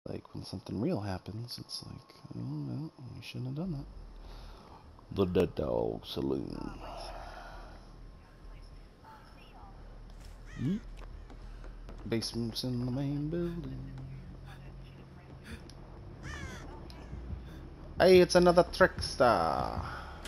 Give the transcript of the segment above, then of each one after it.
like when something real happens, it's like, oh no, you shouldn't have done that. The Dead Dog Saloon. Yeet. Basement's in the main building. Hey, it's another trickster.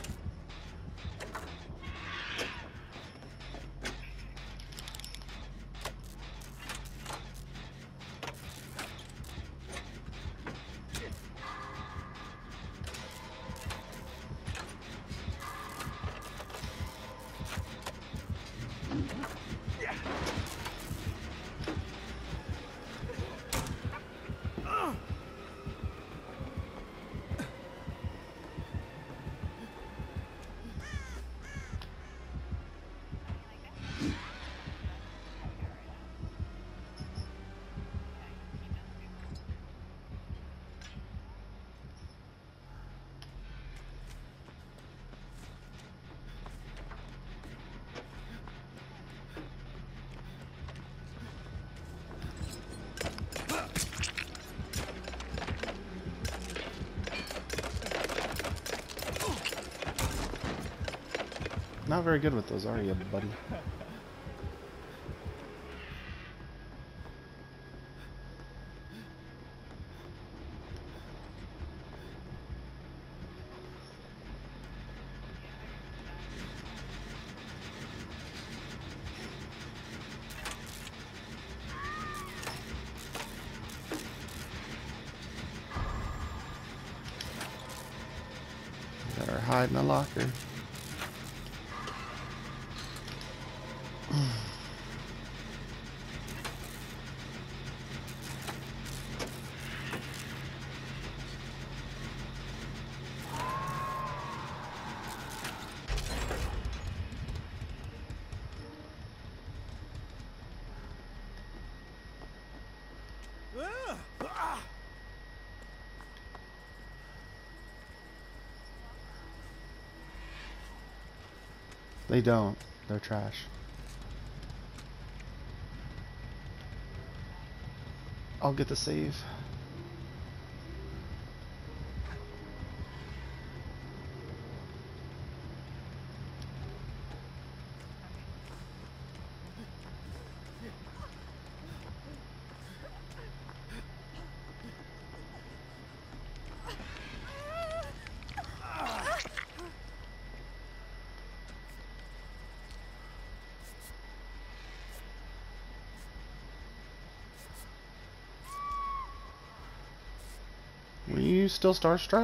Not very good with those, are you, buddy? Better hide in the locker. They don't. They're trash. I'll get the save. Were you still starstruck?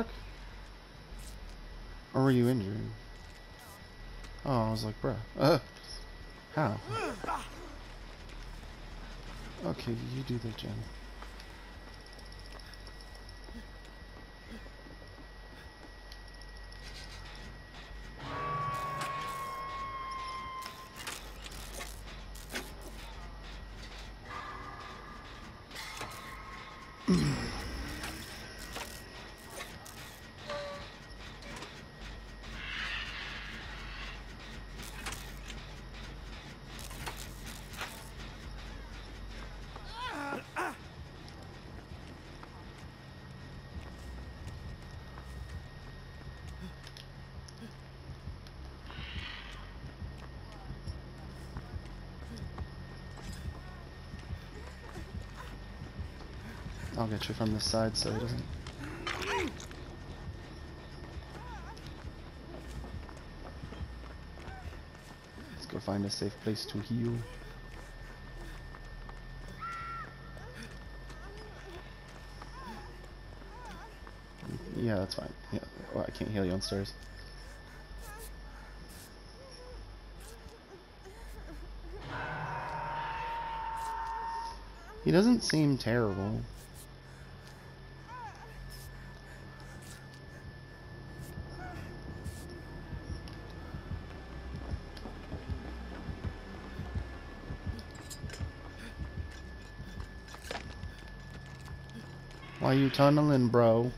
Or were you injured? Oh, I was like, bruh. How? Okay, you do that, Jen. I'll get you from this side so he doesn't. Let's go find a safe place to heal. Yeah, that's fine. Yeah. Oh, I can't heal you on stairs. He doesn't seem terrible. Why you tunneling, bro?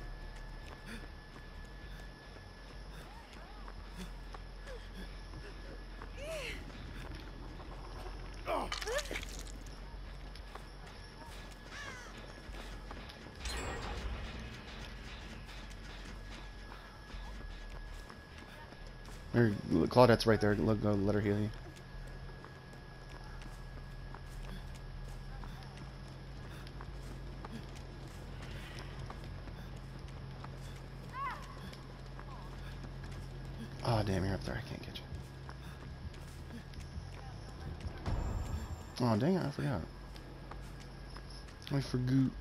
Or Claudette's right there. Go let her heal you. Oh damn, you're up there. I can't get you. Oh dang it, I forgot. I forgot.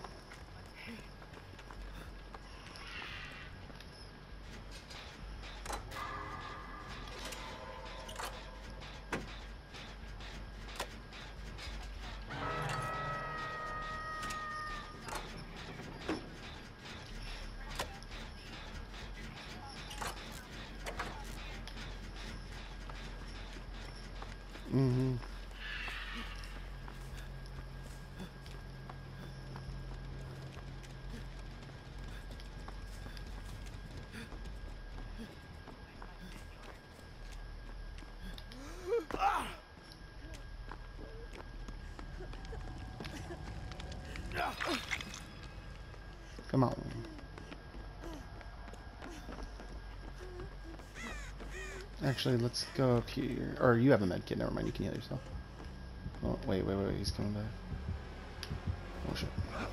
Mm-hmm. Come on. Actually, let's go up here. Or you have a med kit. Never mind. You can heal yourself. Oh, wait. He's coming back. Oh, shit.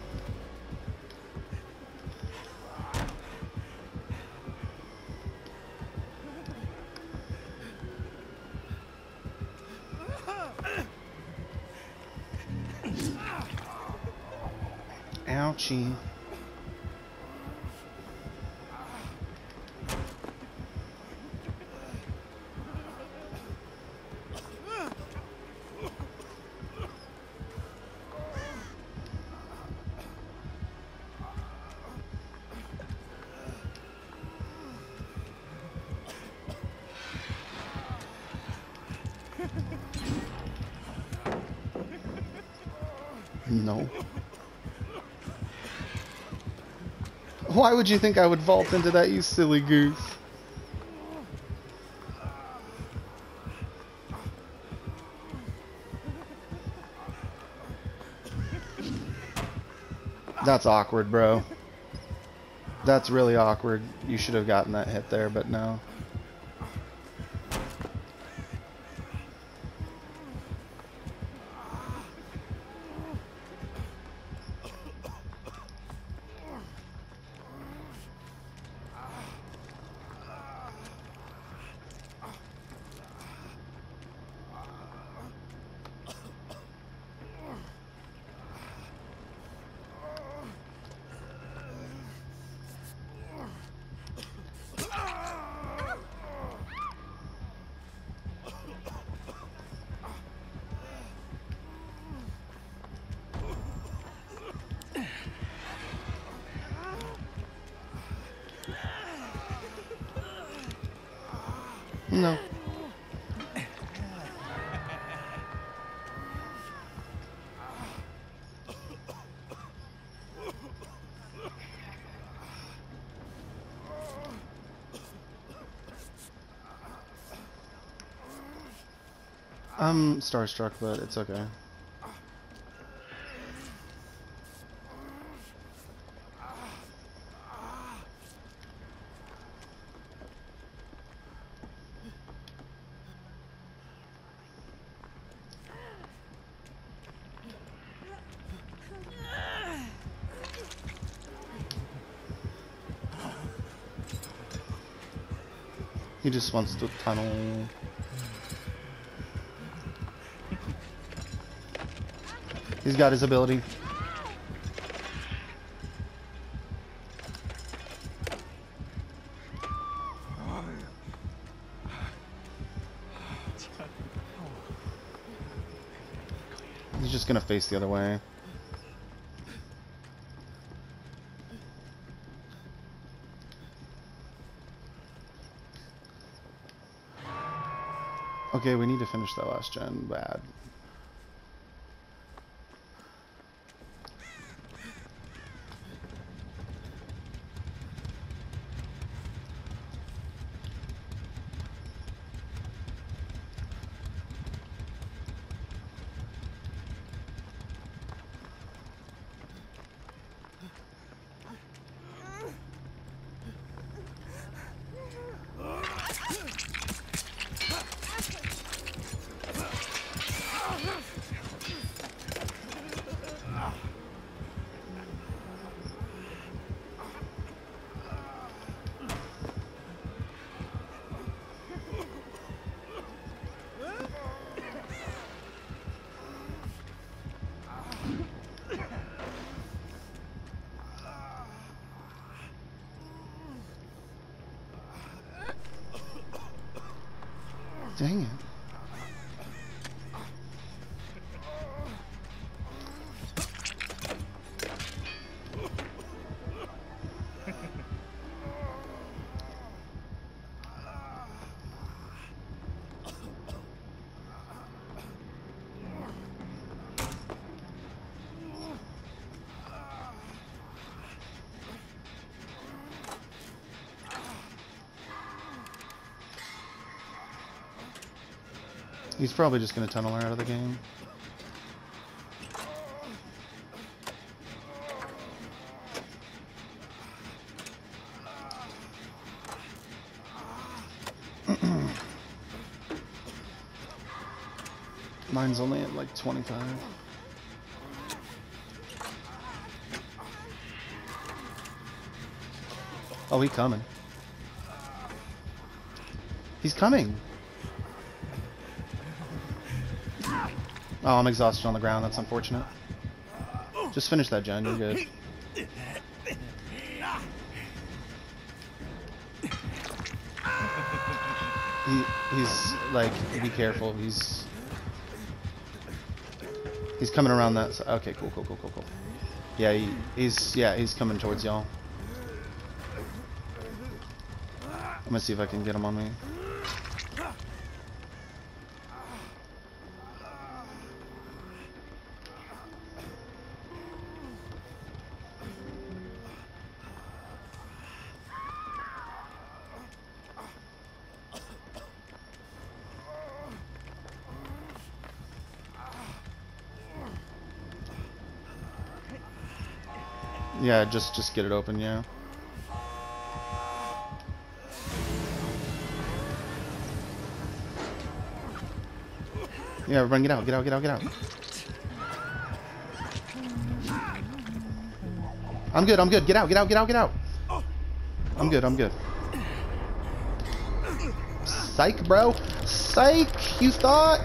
Ouchie. No. Why would you think I would vault into that, you silly goose? That's awkward, bro. That's really awkward. You should have gotten that hit there, but no. No. I'm starstruck, but it's okay. He just wants to tunnel. He's got his ability. He's just gonna face the other way. Okay, we need to finish that last gen bad. Dang it. He's probably just going to tunnel her out of the game. Mine's only at like 25. Oh, he's coming. He's coming. Oh, I'm exhausted on the ground. That's unfortunate. Just finish that, Jen. You're good. He's like, be careful. He's coming around that side. Okay, cool. Yeah, he's coming towards y'all. I'm gonna see if I can get him on me. Yeah, just get it open, yeah. Yeah, everyone get out. I'm good. Get out. I'm good. Psych, bro. Psych, you thought?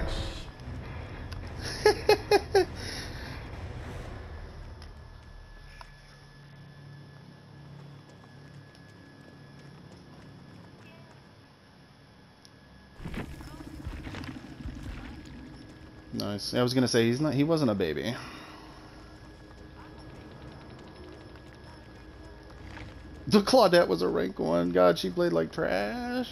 Nice. I was gonna say he wasn't a baby. The Claudette was a rank 1. God, she played like trash.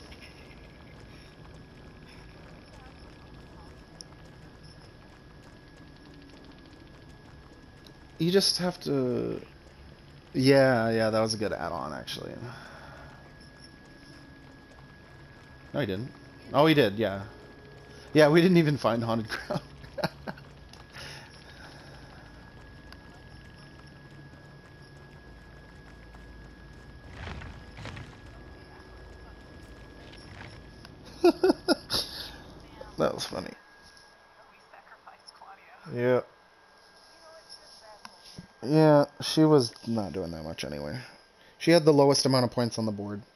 You just have to... Yeah, that was a good add-on, actually. No, he didn't. Oh, he did, yeah. Yeah, we didn't even find Haunted Ground. That was funny. Yeah. Yeah, she was not doing that much anyway. She had the lowest amount of points on the board.